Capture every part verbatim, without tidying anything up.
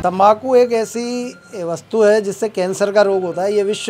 तंबाकू एक ऐसी वस्तु है जिससे कैंसर का रोग होता है। ये विश्व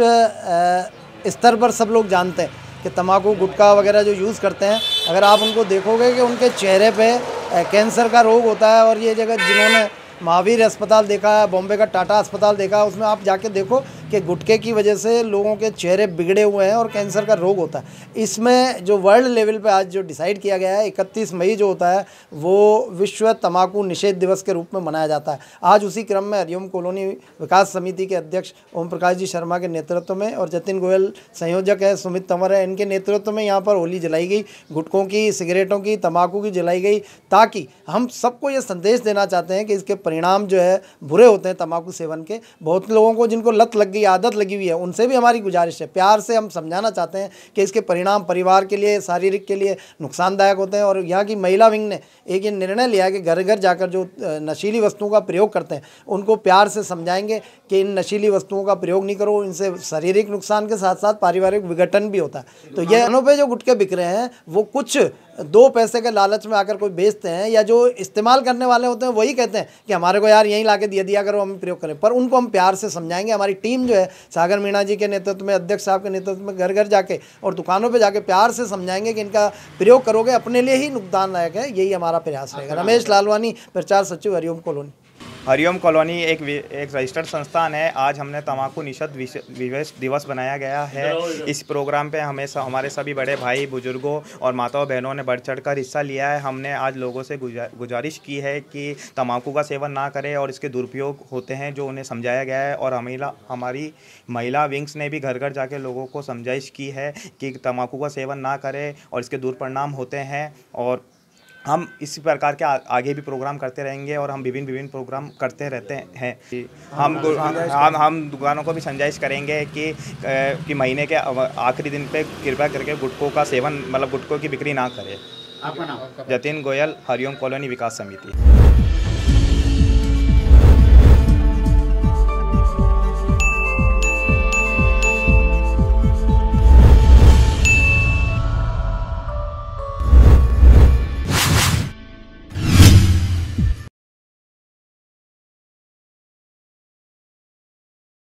स्तर पर सब लोग जानते हैं कि तंबाकू गुटखा वगैरह जो यूज़ करते हैं, अगर आप उनको देखोगे कि उनके चेहरे पे कैंसर का रोग होता है। और ये जगह जिन्होंने महावीर अस्पताल देखा है, बॉम्बे का टाटा अस्पताल देखा है, उसमें आप जाके देखो कि गुटखे की वजह से लोगों के चेहरे बिगड़े हुए हैं और कैंसर का रोग होता है। इसमें जो वर्ल्ड लेवल पे आज जो डिसाइड किया गया है, इकतीस मई जो होता है वो विश्व तंबाकू निषेध दिवस के रूप में मनाया जाता है। आज उसी क्रम में हरिओम कॉलोनी विकास समिति के अध्यक्ष ओम प्रकाश जी शर्मा के नेतृत्व में और जतिन गोयल संयोजक है, सुमित तंवर है, इनके नेतृत्व में यहाँ पर होली जलाई गई, गुटखों की, सिगरेटों की, तंबाकू की जलाई गई, ताकि हम सबको ये संदेश देना चाहते हैं कि इसके परिणाम जो है बुरे होते हैं तंबाकू सेवन के। बहुत लोगों को जिनको लत लग गई, आदत लगी हुई है, उनसे भी हमारी गुजारिश है, प्यार से हम समझाना चाहते हैं कि इसके परिणाम परिवार के लिए, शारीरिक के लिए नुकसानदायक होते हैं। और यहाँ की महिला विंग ने एक ये निर्णय लिया है कि घर घर जाकर जो नशीली वस्तुओं का प्रयोग करते हैं उनको प्यार से समझाएंगे कि इन नशीली वस्तुओं का प्रयोग नहीं करो, इनसे शारीरिक नुकसान के साथ साथ पारिवारिक विघटन भी होता है। तो ये दुकानों पे जो गुटखे बिक रहे हैं वो कुछ दो पैसे के लालच में आकर कोई बेचते हैं, या जो इस्तेमाल करने वाले होते हैं वही कहते हैं कि हमारे को यार यहीं ला के दिया दिया करो, हम प्रयोग करें। पर उनको हम प्यार से समझाएंगे। हमारी टीम जो है सागर मीणा जी के नेतृत्व में, अध्यक्ष साहब के नेतृत्व में घर घर जाके और दुकानों पे जाके प्यार से समझाएंगे कि इनका प्रयोग करोगे अपने लिए ही नुकसानदायक है। यही हमारा प्रयास रहेगा। रमेश लालवानी, प्रचार सचिव, हरिओम कॉलोनी। हरिओम कॉलोनी एक एक रजिस्टर्ड संस्थान है। आज हमने तंबाकू निषेध दिवस बनाया गया है। इस प्रोग्राम पे हमें हमारे सभी बड़े भाई, बुजुर्गों और माताओं बहनों ने बढ़ चढ़ कर हिस्सा लिया है। हमने आज लोगों से गुजारिश की है कि तंबाकू का सेवन ना करें और इसके दुरुपयोग होते हैं जो उन्हें समझाया गया है। और महिला हमारी महिला विंग्स ने भी घर घर जाके लोगों को समझाइश की है कि तंबाकू का सेवन ना करें और इसके दुष्परिणाम होते हैं। और हम इसी प्रकार के आगे भी प्रोग्राम करते रहेंगे और हम विभिन्न विभिन्न प्रोग्राम करते रहते हैं। हम हम हम दुकानों को भी समझाइश करेंगे कि कि महीने के आखिरी दिन पे कृपया करके गुटखों का सेवन, मतलब गुटखों की बिक्री ना करें। आपका नाम? जतिन गोयल, हरिओम कॉलोनी विकास समिति।